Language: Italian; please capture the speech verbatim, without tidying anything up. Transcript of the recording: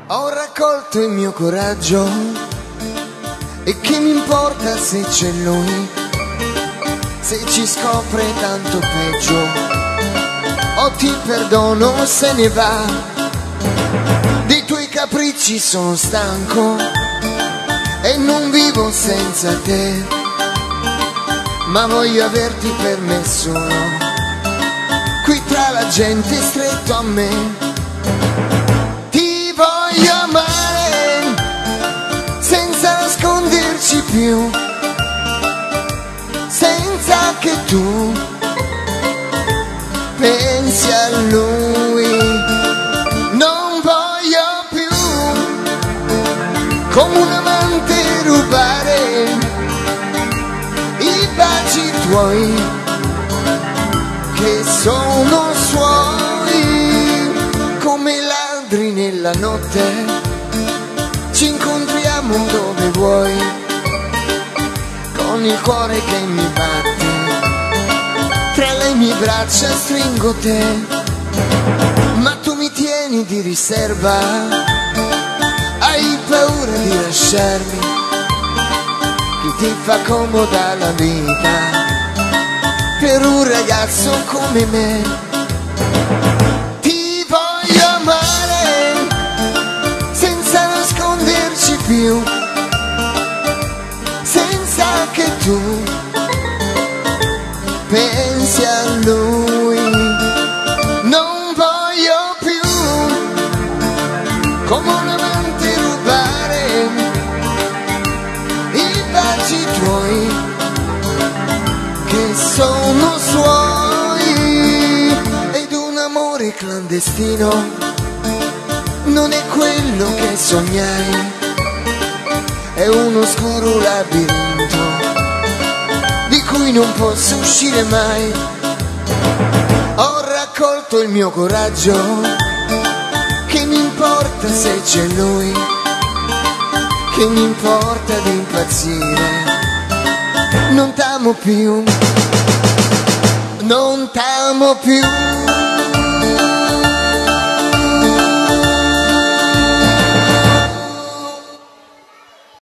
Ho raccolto il mio coraggio e che mi importa se c'è lui, se ci scopre tanto peggio, o ti perdono se ne va. Dei tuoi capricci sono stanco e non vivo senza te, ma voglio averti per me solo, qui tra la gente stretto a me. Ti voglio amare senza nasconderci più, senza che tu pensi a lui. Non voglio più come un amante rubare i baci tuoi che sono suoi. Come ladri nella notte ci incontriamo dove vuoi, con il cuore che mi batte, tra le mie braccia stringo te, ma tu mi tieni di riserva, hai paura di lasciarmi, chi ti fa comoda la vita per un ragazzo come me. Ti voglio amare senza nasconderci più, senza che tu pensi a lui. Non voglio più come un amante rubare i baci tuoi che sono suoi. Ed un amore clandestino non è quello che sognai, è un oscuro labirinto di cui non posso uscire mai. Ho raccolto il mio coraggio, che mi importa se c'è lui, che mi importa di impazzire. Non t'amo più, non t'amo più.